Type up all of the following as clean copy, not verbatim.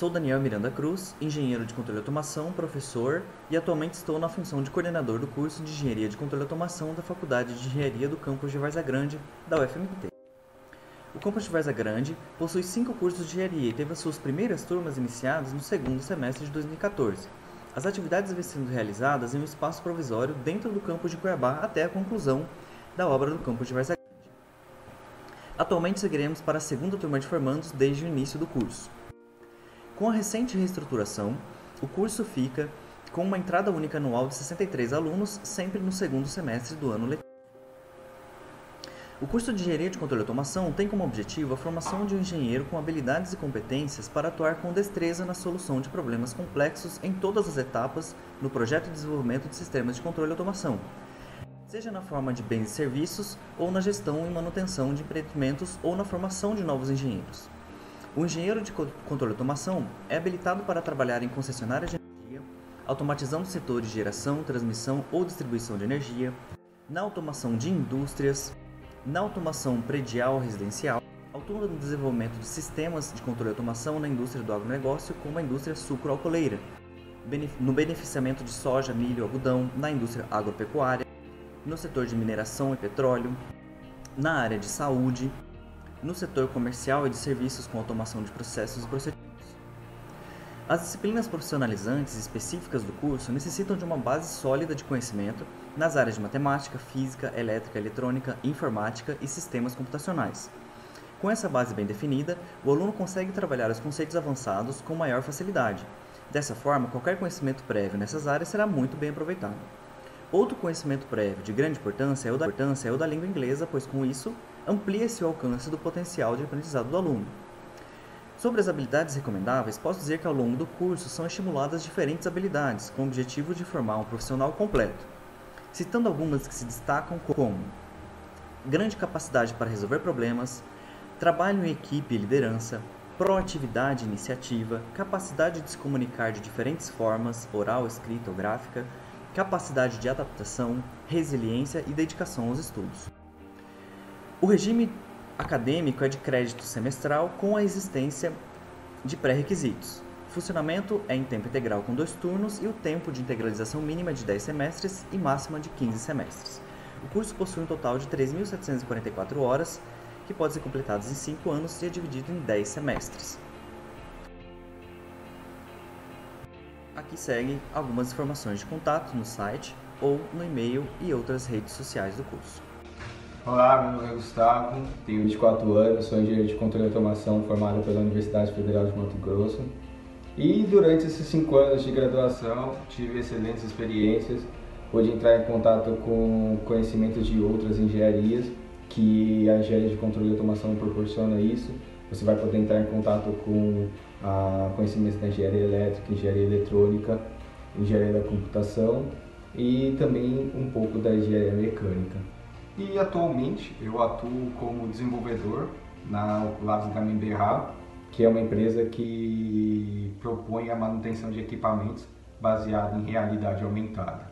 Sou Daniel Miranda Cruz, engenheiro de controle e automação, professor e atualmente estou na função de coordenador do curso de Engenharia de Controle e Automação da Faculdade de Engenharia do campus de Várzea Grande, da UFMT. O campus de Várzea Grande possui 5 cursos de engenharia e teve as suas primeiras turmas iniciadas no segundo semestre de 2014. As atividades vêm sendo realizadas em um espaço provisório dentro do campus de Cuiabá até a conclusão da obra do campus de Várzea Grande. Atualmente seguiremos para a segunda turma de formandos desde o início do curso. Com a recente reestruturação, o curso fica com uma entrada única anual de 63 alunos, sempre no segundo semestre do ano letivo. O curso de Engenharia de Controle e Automação tem como objetivo a formação de um engenheiro com habilidades e competências para atuar com destreza na solução de problemas complexos em todas as etapas no projeto de desenvolvimento de sistemas de controle e automação, seja na forma de bens e serviços, ou na gestão e manutenção de empreendimentos ou na formação de novos engenheiros. O engenheiro de controle e automação é habilitado para trabalhar em concessionárias de energia, automatizando setores de geração, transmissão ou distribuição de energia, na automação de indústrias, na automação predial residencial, atua no desenvolvimento de sistemas de controle e automação na indústria do agronegócio, como a indústria sucroalcooleira, no beneficiamento de soja, milho e algodão, na indústria agropecuária, no setor de mineração e petróleo, na área de saúde, no setor comercial e de serviços com automação de processos e procedimentos. As disciplinas profissionalizantes específicas do curso necessitam de uma base sólida de conhecimento nas áreas de matemática, física, elétrica, eletrônica, informática e sistemas computacionais. Com essa base bem definida, o aluno consegue trabalhar os conceitos avançados com maior facilidade. Dessa forma, qualquer conhecimento prévio nessas áreas será muito bem aproveitado. Outro conhecimento prévio de grande importância é o da língua inglesa, pois com isso amplia-se o alcance do potencial de aprendizado do aluno. Sobre as habilidades recomendáveis, posso dizer que ao longo do curso são estimuladas diferentes habilidades, com o objetivo de formar um profissional completo, citando algumas que se destacam como grande capacidade para resolver problemas, trabalho em equipe e liderança, proatividade e iniciativa, capacidade de se comunicar de diferentes formas, oral, escrita ou gráfica, capacidade de adaptação, resiliência e dedicação aos estudos. O regime acadêmico é de crédito semestral com a existência de pré-requisitos. O funcionamento é em tempo integral com 2 turnos e o tempo de integralização mínima é de 10 semestres e máxima de 15 semestres. O curso possui um total de 3.744 horas, que podem ser completadas em 5 anos e é dividido em 10 semestres. Aqui segue algumas informações de contato no site ou no e-mail e outras redes sociais do curso. Olá, meu nome é Gustavo, tenho 24 anos, sou engenheiro de controle e automação formado pela Universidade Federal de Mato Grosso. E durante esses 5 anos de graduação tive excelentes experiências, pude entrar em contato com conhecimentos de outras engenharias, que a engenharia de controle e automação proporciona isso. Você vai poder entrar em contato com conhecimentos da engenharia elétrica, engenharia eletrônica, engenharia da computação e também um pouco da engenharia mecânica. E atualmente eu atuo como desenvolvedor na Oculaves Gamemberra, que é uma empresa que propõe a manutenção de equipamentos baseado em realidade aumentada.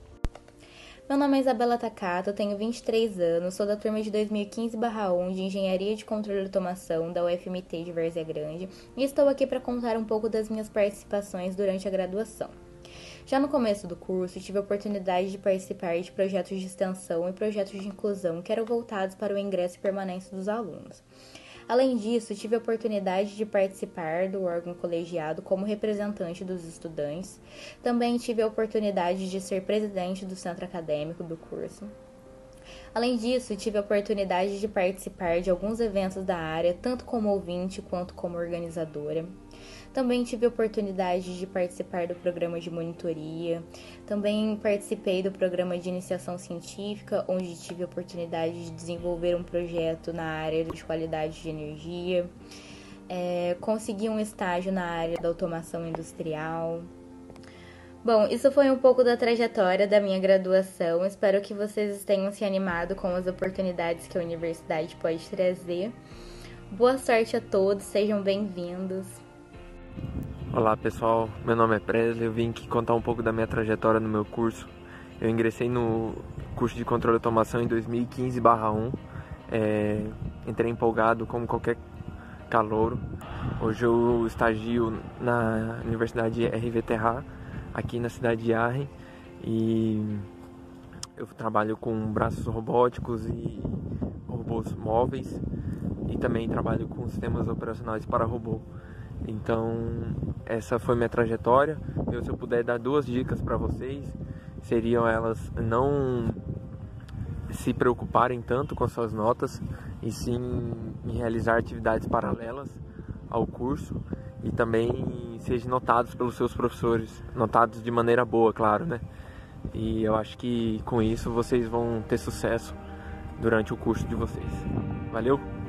Meu nome é Isabela Takato, tenho 23 anos, sou da turma de 2015/1 de Engenharia de Controle e Automação da UFMT de Várzea Grande e estou aqui para contar um pouco das minhas participações durante a graduação. Já no começo do curso, tive a oportunidade de participar de projetos de extensão e projetos de inclusão que eram voltados para o ingresso e permanência dos alunos. Além disso, tive a oportunidade de participar do órgão colegiado como representante dos estudantes. Também tive a oportunidade de ser presidente do centro acadêmico do curso. Além disso, tive a oportunidade de participar de alguns eventos da área, tanto como ouvinte quanto como organizadora. Também tive a oportunidade de participar do programa de monitoria. Também participei do programa de iniciação científica, onde tive a oportunidade de desenvolver um projeto na área de qualidade de energia. Consegui um estágio na área da automação industrial. Bom, isso foi um pouco da trajetória da minha graduação. Espero que vocês tenham se animado com as oportunidades que a universidade pode trazer. Boa sorte a todos, sejam bem-vindos. Olá pessoal, meu nome é Presley, eu vim aqui contar um pouco da minha trajetória no meu curso. Eu ingressei no curso de controle e automação em 2015/1. Entrei empolgado como qualquer calouro. Hoje eu estagio na Universidade RVTH, aqui na cidade de Arrhen, e eu trabalho com braços robóticos e robôs móveis, e também trabalho com sistemas operacionais para robô. Então, essa foi minha trajetória. Se eu puder dar 2 dicas para vocês, seriam elas: não se preocuparem tanto com suas notas, e sim em realizar atividades paralelas ao curso, e também sejam notados pelos seus professores, notados de maneira boa, claro, né? E eu acho que com isso vocês vão ter sucesso durante o curso de vocês. Valeu!